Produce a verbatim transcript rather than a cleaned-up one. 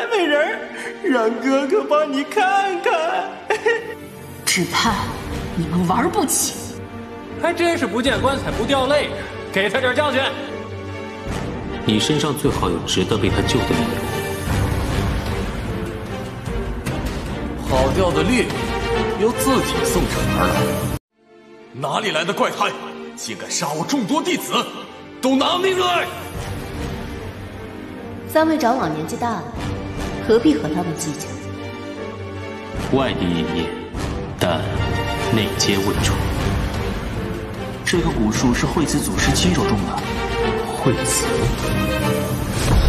美人，让哥哥帮你看看。 只盼你们玩不起。 还真是不见棺材不掉泪，给他点教训。 你身上最好有值得被他救的理由。 跑掉的猎物由自己送上门来，哪里来的怪胎，竟敢杀我众多弟子！都拿命来！ 三位长老年纪大了，何必和他们计较？ 外地隐匿，但内奸未除。 这个蛊术是惠子祖师亲手种的。 惠子。